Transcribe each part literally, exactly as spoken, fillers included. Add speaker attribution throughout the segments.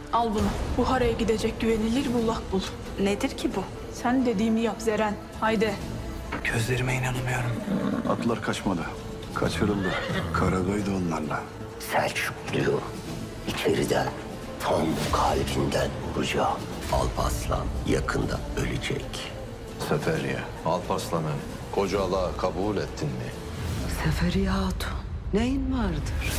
Speaker 1: Al bunu. Buhara'ya gidecek güvenilir bullak bul.
Speaker 2: Nedir ki bu?
Speaker 1: Sen dediğimi yap Zeren. Haydi.
Speaker 3: Gözlerime inanamıyorum.
Speaker 4: Atlar kaçmadı. Kaçırıldı. Karabey'di onlarla.
Speaker 5: Selçuklu'yu içeriden tam kalbinden vuracağım. Alparslan yakında ölecek.
Speaker 6: Seferiye, Alparslan'ı kocalığa kabul ettin mi?
Speaker 7: Seferiye Hatun, neyin vardır?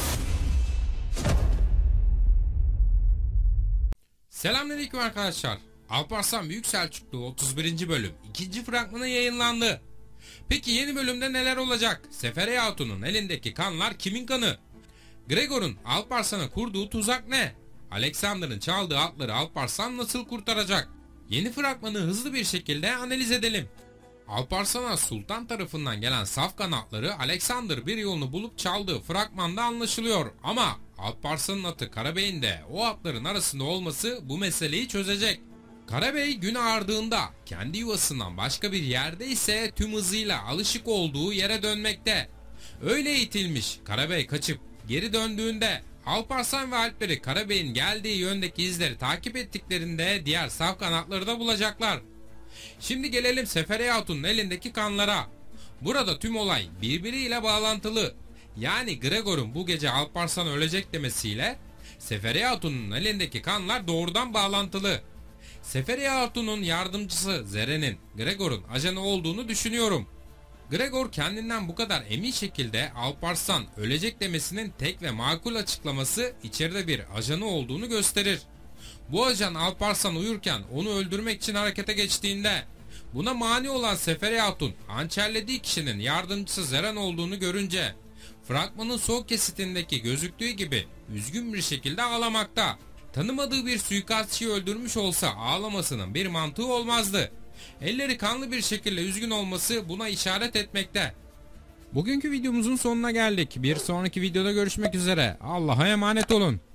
Speaker 8: Selamünaleyküm arkadaşlar. Alparslan Büyük Selçuklu otuz birinci bölüm ikinci fragmanı yayınlandı. Peki yeni bölümde neler olacak? Seferiye Hatun'un elindeki kanlar kimin kanı? Gregor'un Alparslan'a kurduğu tuzak ne? Alexander'ın çaldığı atları Alparslan nasıl kurtaracak? Yeni fragmanı hızlı bir şekilde analiz edelim. Alparslan'a sultan tarafından gelen safkan atları Alexander bir yolunu bulup çaldığı fragmanda anlaşılıyor. Ama Alparslan'ın atı Karabey'in de o atların arasında olması bu meseleyi çözecek. Karabey gün ağardığında kendi yuvasından başka bir yerde ise tüm hızıyla alışık olduğu yere dönmekte. Öyle itilmiş Karabey kaçıp geri döndüğünde Alparslan ve Alpleri Karabey'in geldiği yöndeki izleri takip ettiklerinde diğer safkan atları da bulacaklar. Şimdi gelelim Seferiye Hatun'un elindeki kanlara. Burada tüm olay birbiriyle bağlantılı. Yani Gregor'un bu gece Alparslan ölecek demesiyle Seferiye Hatun'un elindeki kanlar doğrudan bağlantılı. Seferiye Hatun'un yardımcısı Zeren'in Gregor'un ajanı olduğunu düşünüyorum. Gregor kendinden bu kadar emin şekilde Alparslan ölecek demesinin tek ve makul açıklaması içeride bir ajanı olduğunu gösterir. Bu ajan Alparslan uyurken onu öldürmek için harekete geçtiğinde buna mani olan Seferiye Hatun hançerlediği kişinin yardımcısı Zeren olduğunu görünce fragmanın son kesitindeki gözüktüğü gibi üzgün bir şekilde ağlamakta. Tanımadığı bir suikastçıyı öldürmüş olsa ağlamasının bir mantığı olmazdı. Elleri kanlı bir şekilde üzgün olması buna işaret etmekte. Bugünkü videomuzun sonuna geldik. Bir sonraki videoda görüşmek üzere. Allah'a emanet olun.